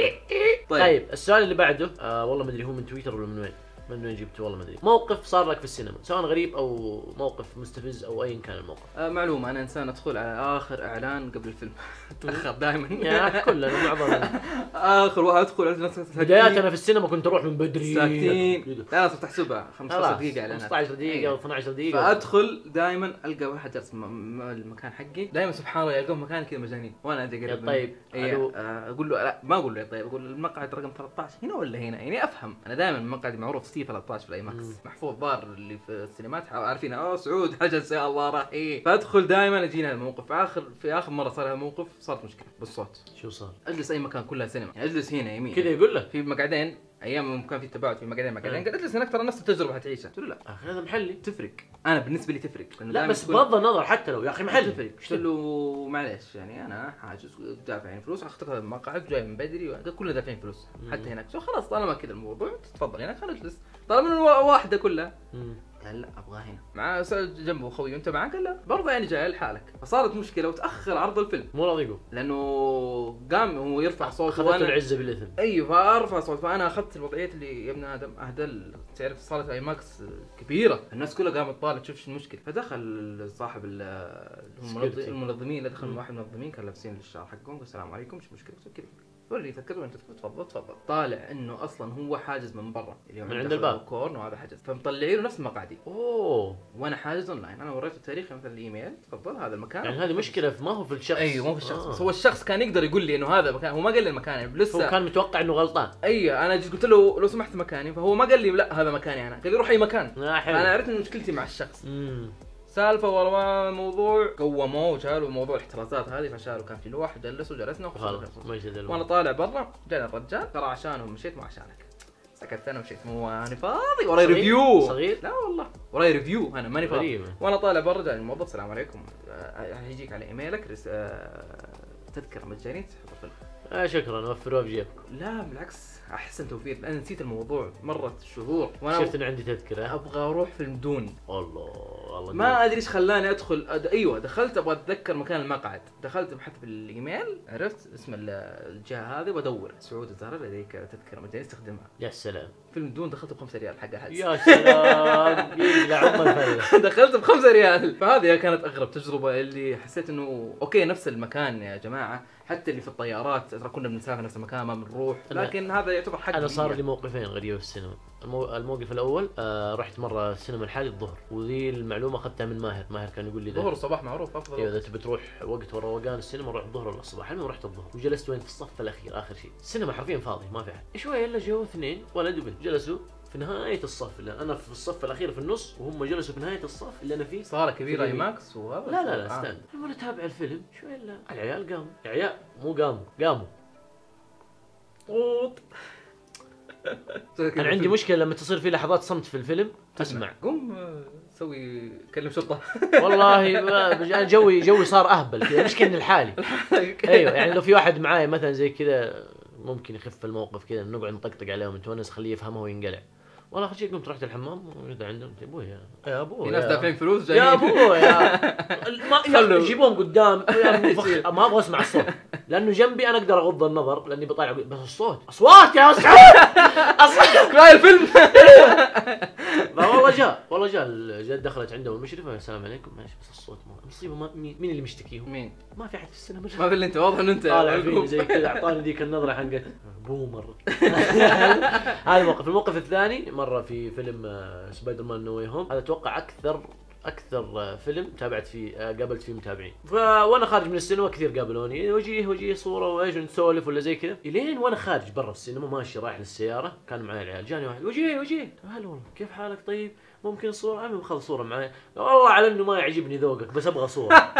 طيب. طيب السؤال اللي بعده آه والله ما ادري هو من تويتر ولا من وين، من وين جبته والله ما ادري. موقف صار لك في السينما سواء غريب او موقف مستفز او ايا كان الموقف. آه معلومه، انا انسان ادخل على اخر اعلان قبل الفيلم. اتاخر دائما. يا كلنا معظمنا اخر واحد ادخل على نفس بداياتنا في السينما كنت اروح من بدري ساكتين. لا صرت احسبها خمسة عشر دقيقه اعلانات، خمسة عشر دقيقه او اثني عشر دقيقه. فادخل دائما القى واحد جالس المكان حقي، دائما سبحان الله يلقون مكان كذا مجانين وانا ادري قريب. طيب إيه اقول له لا ما اقول له طيب، اقول المقعد رقم ثلاثة عشر هنا ولا هنا، يعني افهم. انا دائما المقعد معروف سي ثلاثة عشر في الاي ماكس، محفوظ بار اللي في السينمات عارفين اوه سعود حجز يا الله راح ايه. فادخل دائما يجينا هذا الموقف. في اخر في اخر مره صار هذا الموقف صارت مشكله بالصوت. شو صار؟ اجلس اي مكان كلها سينما، يعني اجلس هنا يمين كذا يقول لك في مقعدين، ايام كان في تباعد في مقعدين مقعدين قال اجلس هناك ترى نفس التجربه حتعيشها. قلت له لا اخي هذا محلي تفرق، انا بالنسبه لي تفرق. لا بس بغض النظر حتى لو يا اخي محلي تفرق. قلت له معليش يعني انا حاجز دافعين فلوس، اخترت المقعد جاي من بدري كلنا دافعين فلوس حتى هناك. سو خلاص طالما كذا الموضوع تفضل هناك خلينا نجلس، طالما واحده كلها. قال لا ابغى هنا. مع سأل جنبه اخوي انت معاه؟ قال لا برضه يعني جاي لحالك. فصارت مشكله وتاخر عرض الفيلم. مو راضي يقول لانه قام هو يرفع صوته وانا العزه بالاثم. ايوه فارفع صوت، فانا اخذت الوضعيه اللي يا ابن ادم اهدل. تعرف صارت اي ماكس كبيره، الناس كلها قامت طالعه تشوف شو المشكله. فدخل صاحب المنظمين اللي دخل واحد من المنظمين كان لابسين الشعر حقهم، السلام عليكم ايش المشكله؟ كذا وري تذكروا انت تفضل تفضل. طالع انه اصلا هو حاجز من برا اليوم من عند الباب كورن، وهذا حجز فمطلعين له نفس مقعدي. اوه وانا حاجز اونلاين. انا وريته التاريخ مثلا الايميل تفضل هذا المكان. يعني هذه مشكله ما هو في الشخص. ايوه مو في الشخص آه. بس هو الشخص كان يقدر يقول لي انه هذا مكان، هو ما قال لي المكان يعني لسه هو كان متوقع انه غلطان. ايوه انا جيت قلت له لو سمحت مكاني، فهو ما قال لي لا هذا مكاني انا، قال لي روح اي مكان. انا عرفت ان مشكلتي مع الشخص. امم سالفه والله موضوع قوموه وشالوا موضوع الاحترازات هذه، فشالوا كان في لوح جلسوا جلسنا خلاص وانا طالع برا جاني الرجال ترى عشانهم مشيت مو عشانك. سكت انا ومشيت، مو انا فاضي وراي ريفيو صغير. لا والله وراي ريفيو انا ماني فاضي. وانا طالع برا جاني الموظف السلام عليكم هيجيك على ايميلك تذكره مجانيه تحضر فيلم. آه شكرا وفروها في جيبك. لا بالعكس احسن توفير، انا نسيت الموضوع مرت شهور وانا شفت ان عندي تذكره ابغى اروح فيلم دون. الله والله ما ادري ايش خلاني ادخل أد... ايوه دخلت ابغى اتذكر مكان المقعد، دخلت بحثت بالايميل عرفت اسم الجهه هذه وادور سعود الزهراء لديك تذكره مجانيه استخدمها. يا سلام فيلم دون دخلت بخمسة ريال حق احد. يا سلام يقلع عم الفله. دخلت بخمسة ريال. فهذه كانت اغرب تجربه اللي حسيت انه اوكي نفس المكان يا جماعه، حتى اللي في الطيارات ترى كنا بنسافر نفس المكان ما بنروح، لكن هذا يعتبر حق. انا صار لي موقفين غريبه في السينما. المو... الموقف الاول آه رحت مره السينما الحالي الظهر، وذي المعلومه اخذتها من ماهر. ماهر كان يقول لي ظهر الصباح معروف افضل. ايوه اذا تبي تروح وقت روقان السينما روح الظهر ولا الصباح. المهم رحت الظهر وجلست وين في الصف الاخير اخر شيء. السينما حرفيا فاضي ما في احد. شويه الا جو اثنين ولد وبنت جلسوا في نهايه الصف اللي انا في الصف الاخير في النص، وهم جلسوا في نهايه الصف اللي انا فيه. صاله كبيره اي ماكس وهذا. لا لا لا استنى آه. وانا اتابع الفيلم شويه الا العيال قاموا. العيال مو قاموا قاموا طوط. انا عندي مشكله لما تصير في لحظات صمت في الفيلم تسمع قم سوي كلم شرطه. والله انا جوي جوي صار اهبل كذا، مش كأني لحالي. ايوه يعني لو في واحد معاي مثلا زي كذا ممكن يخف الموقف كذا، نقعد نطقطق عليه ونتونس خليه يفهمه وينقلع. والله اخر شيء قمت رحت الحمام واذا عندهم ابوي يا يا ابوي في ناس دافعين فلوس جايين يا ابوي يا ما يجيبوهم قدام ما ابغى اسمع الصوت، لانه جنبي انا اقدر اغض النظر لاني بطالع بس الصوت اصوات يا سعود اصوات كفايه الفيلم. والله والله جاء والله جاء الجد دخلت عندهم المشرفه السلام عليكم معلش بس الصوت مصيبه ما مين, مين اللي مشتكيهم؟ مين؟ ما في احد في السينما ما في اللي انت واضح انه انت طالع فيني زي كذا اعطاني ذيك النظره حقت بومر. هذا الموقف. الموقف الثاني مره في فيلم سبايدر مان نو واي هوم، هذا اتوقع اكثر اكثر فيلم تابعت فيه قابلت فيه متابعين. فوانا خارج من السينما كثير قابلوني وجيه وجيه صوره وايش نسولف ولا زي كذا، الين وانا خارج برا السينما ماشي رايح للسياره كان معي العيال، جاني واحد وجيه وجيه هلا والله كيف حالك طيب ممكن صوره؟ عمي باخذ صوره معي. والله على انه ما يعجبني ذوقك بس ابغى صوره.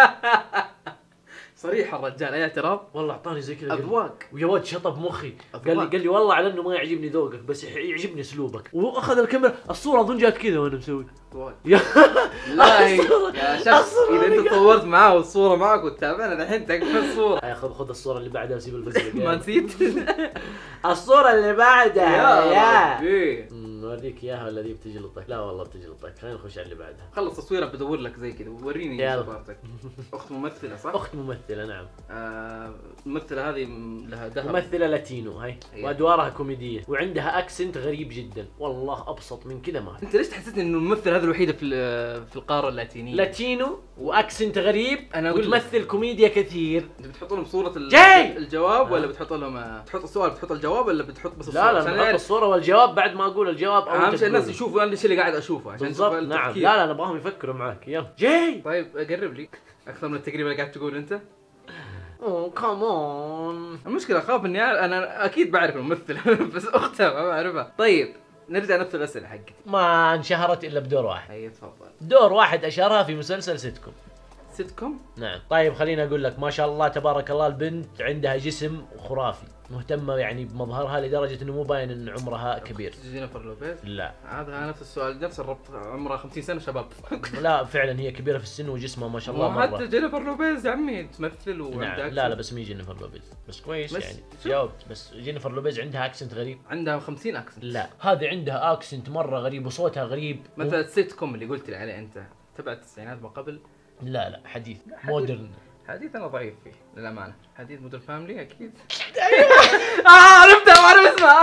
صريح الرجال اي اعتراف والله اعطاني زي كذا اذواق ويا ود شطب مخي. قال لي قال لي والله على انه ما يعجبني ذوقك بس يعجبني اسلوبك، واخذ الكاميرا الصوره اظن جات كذا وانا مسوي يا لا يا شخص اذا انت تصورت معاه والصوره معك وتتابعنا الحين تكفى الصوره. خذ خذ الصوره اللي بعدها وسيب الفيديو. ما نسيت الصوره اللي بعدها يا نوريك اياها ولا دي بتجلطك؟ لا والله بتجلطك. خلينا نخش على اللي بعدها. خلص تصويرك بدور لك زي كذا وريني صورتك. اخت ممثله صح؟ اخت ممثله نعم. آه الممثله هذه لها ذهب، ممثله لاتينو هاي وادوارها كوميديه وعندها اكسنت غريب جدا والله ابسط من كذا ما. انت ليش تحسسني انه الممثله هذه الوحيده في في القاره اللاتينيه؟ لاتينو واكسنت غريب أنا وتمثل كوميديا كثير. انت بتحط لهم صوره جاي. الجواب ولا بتحط لهم تحط السؤال بتحط الجواب ولا بتحط بس الصوره؟ لا لا بحط الصوره والجواب بعد ما اقول الجواب. اهم شيء الناس يشوفوا انا ايش اللي قاعد اشوفه عشان بالضبط. نعم لا لا نبغاهم يفكروا معك. يلا جاي. طيب قرب لي اكثر من التقريب اللي قاعد تقول انت. اوه كمان. المشكله اخاف اني انا اكيد بعرف الممثله بس اختها ما بعرفها. طيب نرجع نفس الاسئله حقتي. ما انشهرت الا بدور واحد. اي تفضل. دور واحد اشهرها في مسلسل سيتكم. سيتكم؟ نعم. طيب خليني اقول لك ما شاء الله تبارك الله البنت عندها جسم خرافي، مهتمه يعني بمظهرها لدرجه انه مو باين ان عمرها كبير. جينيفر لوبيز؟ لا هذا نفس السؤال نفس الربط، عمرها خمسين سنه شباب. لا فعلا هي كبيره في السن وجسمها ما شاء الله مره. حتى جينيفر لوبيز يا عمي تمثل وعندها نعم. لا لا بس مي جينيفر لوبيز بس كويس بس يعني جاوبت. بس جينيفر لوبيز عندها اكسنت غريب. عندها خمسين اكسنت. لا هذه عندها اكسنت مره غريب وصوتها غريب. مثلا السيت كوم اللي قلت لي عليه انت تبع التسعينات ما قبل. لا لا حديث مودرن. حديث انا ضعيف فيه للامانه. حديث مودرن فاميلي اكيد. اه عرفتها ما اعرف اسمها.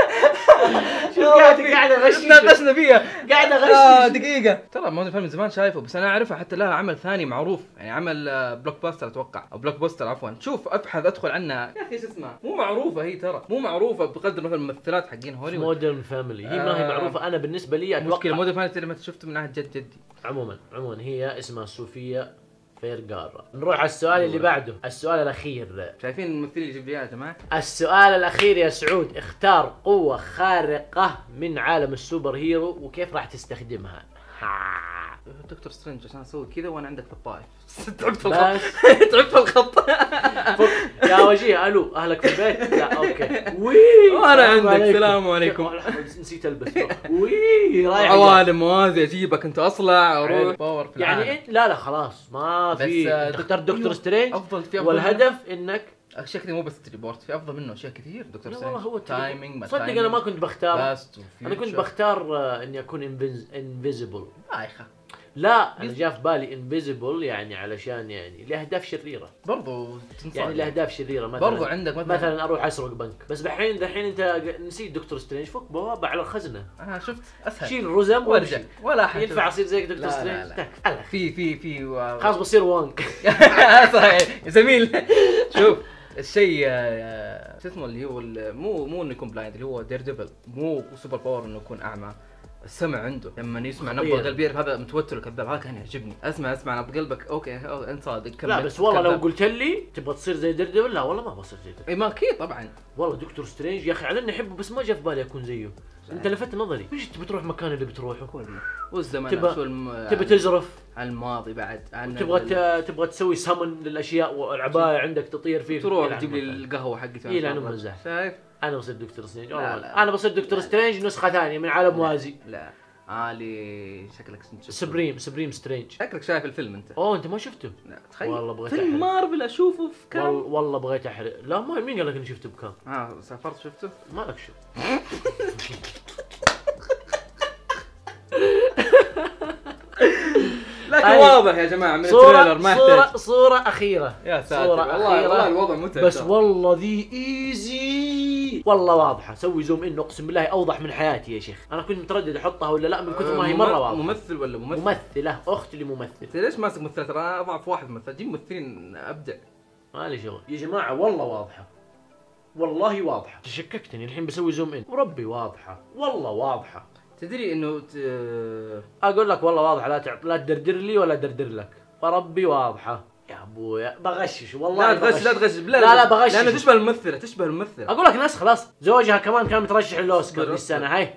شوف قاعد قاعد اغشش ناقشنا فيها قاعد اغشش. اه دقيقه ترى مودرن فاميلي زمان شايفه بس انا اعرفها حتى لها عمل ثاني معروف يعني عمل بلوك باستر اتوقع او بلوك بوستر عفوا. شوف ابحث ادخل عنها يا اخي ايش اسمها مو معروفه هي ترى مو معروفه بقدر مثلا الممثلات حقين هوليوود. مودرن فاميلي هي ما هي معروفه. انا بالنسبه لي اتوقع مشكله مودرن فاميلي لما شفته من ناحيه جد جدي. عموما عموما هي اسمها صوفيا فيرغارا. نروح على السؤال اللي بعده. السؤال الاخير. شايفين الممثلين اللي جبت يا جماعه؟ السؤال الاخير يا سعود. اختار قوه خارقه من عالم السوبر هيرو وكيف راح تستخدمها؟ دكتور سترينج عشان اسوي كذا وانا عندك في الطائف. تعبت في الخط. تعبت في الخط. يا وجيه الو اهلك في البيت؟ لا اوكي. وي وانا عندك السلام عليكم. نسيت البس. وي رايح عوالم موازي اجيبك انت اصلع اروح باور في يعني إيه؟ لا لا خلاص ما في. تختار دكتور سترينج افضل في والهدف انك اشياء كثير مو بس تليبورت في افضل منه اشياء كثير دكتور سترينج. والله هو تايمينج صدق انا ما كنت بختار. انا كنت بختار اني اكون انفيزبل. بايخه. لا انا جاء في بالي انفيزبل يعني علشان يعني لاهداف شريره برضو يعني لاهداف شريره مثلا برضو عندك مثلا, مثلا اروح اسرق بنك بس دحين دحين انت نسيت دكتور سترينج فك بوابه على الخزنه. اه شفت اسهل شيل رزم وارجع ولا حاجه ينفع اصير زيك دكتور سترينج. في في في خلاص بصير وانك. صحيح يا زميل. شوف الشيء شو اسمه اللي هو مو مو انه يكون بلايند اللي هو دير ديفل مو سوبر باور انه يكون اعمى. السمع عنده لما يسمع نبض قلبي يعرف هذا متوتر وكذاب. هذا كان يعجبني. اسمع اسمع نبض قلبك اوكي انت صادق كمل. لا بس والله لو قلت لي تبغى تصير زي ديرديفل لا والله ما بصير زي ديرديفل. اي ما اكيد طبعا. والله دكتور سترينج يا اخي على اني احبه بس ما جاء في بالي اكون زيه. انت لفت نظري. ايش تبي تروح مكان اللي بتروحه كله والزمن تبى شو الم... تبى تزرف عن الماضي بعد عن تبغى ال... تبغى تسوي سمن للاشياء والعبايه عندك تطير فيه. تروح تجيب لي القهوه حقتي. اي لا مزح. شايف انا بصير دكتور سترينج. انا بصير دكتور سترينج نسخه ثانيه من عالم موازي. لا آلي شكلك شفته. سبريم سبريم سترينج. شكلك شايف الفيلم انت. اوه انت ما شفته؟ لا تخيل والله بغيت فيلم مارفل اشوفه في كام. والله, والله بغيت احرق. لا ما مين قال لك اني شفته بكام؟ اه سافرت شفته؟ ما لك شو. لكن واضح يا جماعه من التريلر ما صورة يحتاج. صورة أخيرة. يا ساتر صورة والله أخيرة. والله الوضع متعب. بس والله ذي ايزي والله واضحه، سوي زوم ان اقسم بالله اوضح من حياتي يا شيخ. انا كنت متردد احطها ولا لا من كثر ما هي مره واضحه. ممثل ولا ممثل؟ ممثله، اخت لممثل. ليش ماسك ممثلات؟ انا اضعف واحد ممثل، جيب ممثلين ابدع. ما لي شغل يا جماعه، والله واضحه، والله واضحه. تشككتني الحين بسوي زوم ان، وربي واضحه، والله واضحه. تدري انه ت... اقول لك والله واضحه، لا تعط... لا تدردر لي ولا ادردر لك، وربي واضحه يا ابويا. بغشش والله، لا تغش لا تغش، لا لا, لا بغشش، لانه تشبه الممثله، تشبه الممثله. اقول لك ناس خلاص. زوجها كمان كان مترشح للاوسكار السنه هاي.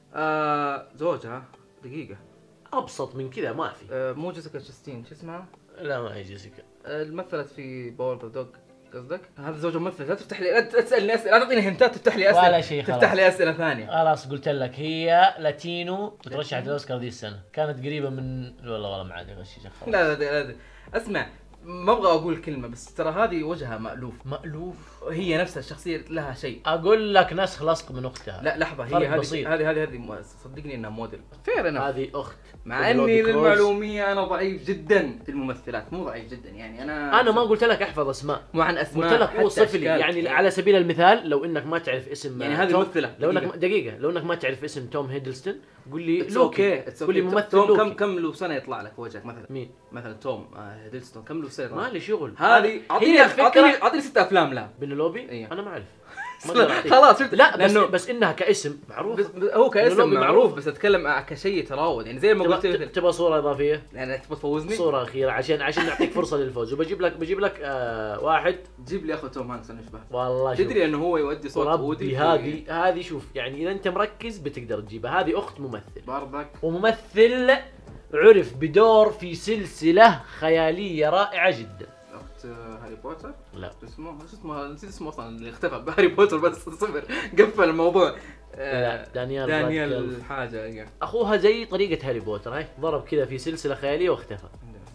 آه زوجها دقيقه ابسط من كذا ما في. آه مو جيسيكا تشستين، شو اسمها؟ لا ما هي جيسيكا. آه مثلت في باور ذا دوغ قصدك؟ هذا زوج ممثل. لا تفتح لي، لا تسالني اسئله، لا تعطيني هنتات تفتح لي اسئله ولا شيء. تفتح لي اسئله ثانيه. خلاص قلت لك هي لاتينو مترشحه للاوسكار ذي السنه، كانت قريبه من والله والله ما عاد اغششك. لا لا لا اسمع، ما ابغى اقول كلمه بس ترى هذه وجهها مألوف. مألوف؟ هي نفسها الشخصيه لها شيء. اقول لك نسخ لصق من اختها. لا لحظه، هي هذه هذه هذه هذه صدقني انها موديل فعلا. هذه اخت. مع اني للمعلوميه انا ضعيف جدا في الممثلات، مو ضعيف جدا يعني. انا انا ما قلت لك احفظ اسماء، مو عن اسماء، قلت لك اوصف لي يعني. على سبيل المثال لو انك ما تعرف اسم يعني هذه ممثله، لو انك دقيقه لو انك ما تعرف اسم توم هيدلستون قول لي لوكي. قول لي ممثل توم لوكي. كم كم له سنه يطلع لك في وجهك مثلا؟ مين مثلا توم هيدلستون كم له سنه؟ ما لي شغل. هذه اعطيني اعطيني اعطيني ست افلام لا بنلوبي. إيه؟ انا ما اعرف خلاص شفت. لا بس بس انها كاسم معروف. هو كاسم معروف بس اتكلم كشيء يتراود يعني زي ما قلت. تبغى صوره اضافيه؟ يعني تبغى تفوزني صوره اخيره عشان عشان نعطيك فرصه للفوز. وبجيب لك بجيب لك آه واحد. جيب لي اخو توم هانكس انا اشبه والله. تدري انه هو يودي صوت ودي. هذه هذه شوف يعني اذا انت مركز بتقدر تجيبها. هذه اخت ممثل برضك، وممثل عرف بدور في سلسله خياليه رائعه جدا. اخت هاري بوتر؟ لا اسمه شو اسمه، نسيت اسمه اصلا اللي اختفى بهاري بوتر بس صفر قفل الموضوع. لا دانيال دانيال حاجه يعني. اخوها زي طريقه هاري بوتر، هاي ضرب كذا في سلسله خياليه واختفى.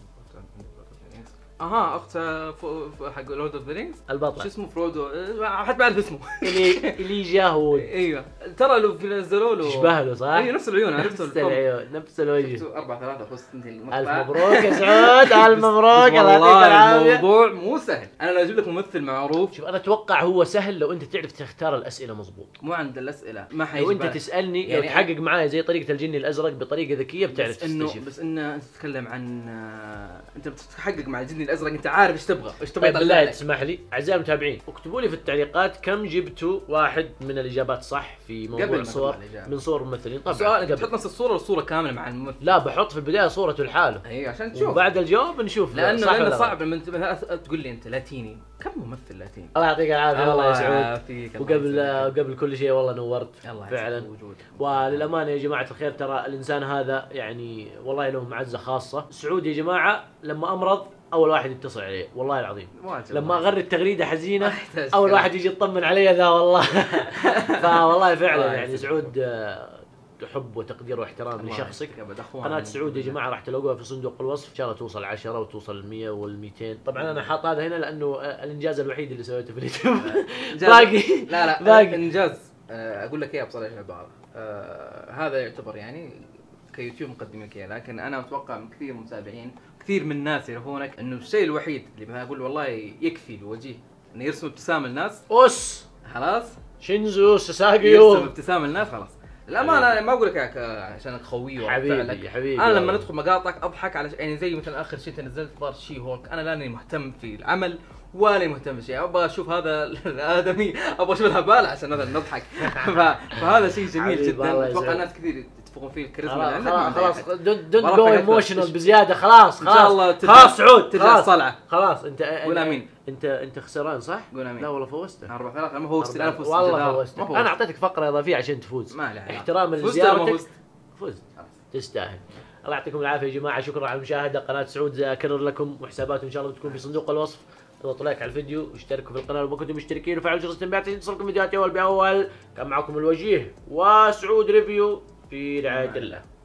اها اخت حق لورد اوف ذا رينجز البطل شو اسمه فرودو، حد ما اعرف اسمه. اللي اللي جاهود. ايوه ترى لو في نزلوا له تشبه له صح؟ ايوه نفس العيون عرفته. نفس العيون نفس الوجه. أربعة ثلاثة خص انت. الف مبروك يا سعود. الف مبروك. والله الموضوع مو سهل. انا لو اجيب لك ممثل معروف، شوف انا اتوقع هو سهل لو انت تعرف تختار الاسئله مضبوط. مو عند الاسئله ما حيجي. لو انت تسالني يعني لو تحقق معايا زي طريقه الجني الازرق بطريقه ذكيه بتعرف تستكشف. بس انه انت تتكلم عن انت بتحقق مع الجني الازرق، انت عارف ايش تبغى ايش تبغى. طيب بالله تسمح لي اعزائي المتابعين اكتبوا لي في التعليقات كم جبتوا واحد من الاجابات صح في موضوع صور من صور ممثلين. طبعا سؤال انت تحط نفس الصوره والصوره كامله مع الممثل؟ لا بحط في البدايه صورته لحاله. اي عشان تشوف وبعد الجواب نشوف. لانه لانه صعب لما تقول لي انت لاتيني، كم ممثل لاتيني؟ الله يعطيك العافيه والله يا سعود. وقبل وقبل كل شيء والله نورت فعلا. وجود. وللامانه يا جماعه الخير ترى الانسان هذا يعني والله له معزه خاصه. سعود يا جماعه لما امرض اول واحد يتصل عليه والله العظيم. لما اغرد تغريده حزينه اول واحد يجي يطمن علي ذا والله. فوالله فعلا يعني سعود حب وتقدير واحترام لشخصك. قناه سعود يا جماعه راح تلاقوها في صندوق الوصف، ان شاء الله توصل عشرة وتوصل المية والميتين. طبعا انا حاط هذا هنا لانه الانجاز الوحيد اللي سويته في اليوتيوب. باقي لا لا باقي انجاز. اقول لك اياه بصراحه يا بعض. هذا يعتبر يعني كيوتيوب مقدم لك اياه، لكن انا متوقع من كثير من المتابعين كثير من الناس يعرفونك انه الشيء الوحيد اللي اقول والله يكفي بوجيه انه يرسم ابتسامه للناس. اوس خلاص شينزو ساساغيو يرسم ابتسامه للناس خلاص. الامانه انا ما اقول لك عشان خوي حبيبي حبيبي. انا لما ندخل مقاطعك اضحك على يعني زي مثلا اخر شيء نزلت ظهر شي هولك، انا لاني مهتم في العمل ولا مهتم بشيء، ابغى اشوف هذا الادمي، ابغى اشوف الهبال عشان هذا نضحك. فهذا شيء جميل جدا. اتوقع ناس كثير يتفقون فيه الكاريزما. خلاص خلاص دونت جو ايموشنال بزياده. خلاص ان شاء الله خلاص سعود ترجع الصلعه. خلاص انت قول امين. انت انت خسران صح؟ قول امين. لا والله فوزت. أربعة ثلاثة انا ما فوزت الان. فزت والله فوزت. انا اعطيتك فقره اضافيه عشان تفوز. ما له احتراما لزيارتك. فزت تستاهل. الله يعطيكم العافيه يا جماعه. شكرا على المشاهده. قناه سعود اكرر لكم وحساباته ان شاء الله بتكون في صندوق الوصف. اضغطوا لايك على الفيديو واشتركوا في القناه لو ما كنتم مشتركين وفعلوا جرس التنبيهات عشان تصلكم فيديوهاتي اول باول. كان معكم الوجيه وسعود ريفيو في رعايه الله.